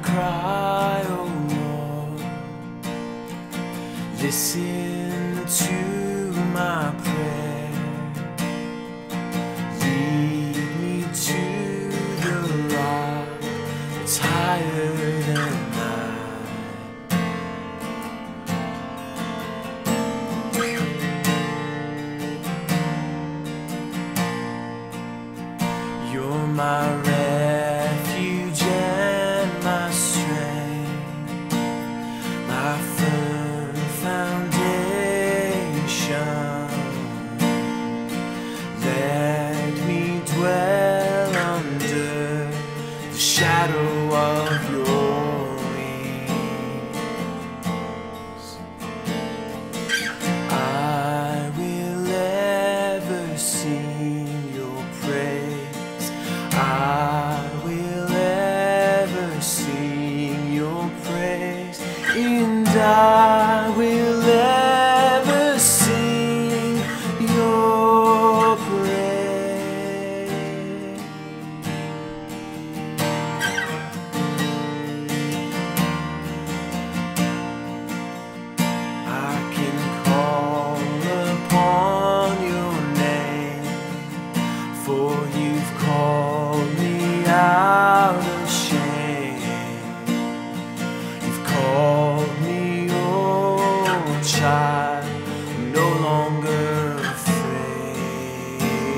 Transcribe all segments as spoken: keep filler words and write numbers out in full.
cry, oh Lord. Listen to my prayer. Lead me to the rock that's higher than You're my refuge and my strength, my firm foundation. Let me dwell under the shadow of your wings. I will ever sing your praise. I will ever sing your praise, and I will ever sing your praise. I can call upon your name, for you've called me out of shame. You've called me your child, I'm no longer afraid.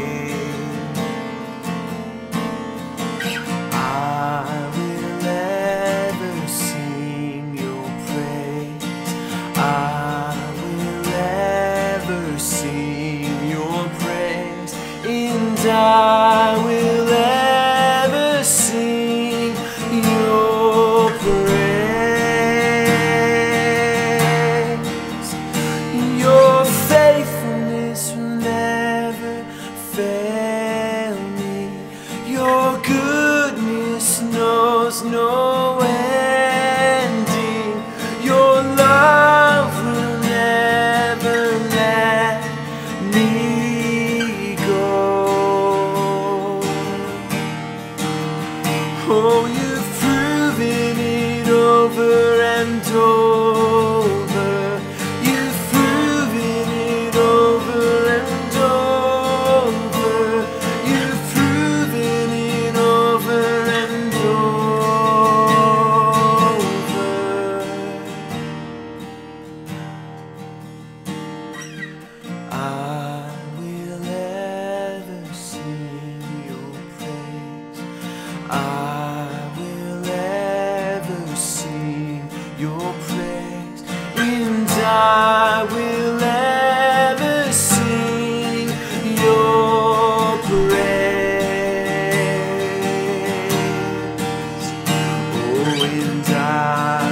I will ever sing your praise. I will ever sing your praise, and I will ever sing your praise. Your faithfulness will never fail me. Your goodness knows no ending. Your love will never let me go. Oh, you've proven it over and over. You've proven it over and over. You've proven it over and over. I will ever sing your praise. I will ever sing your praise, and I will ever sing your praise. Oh, and I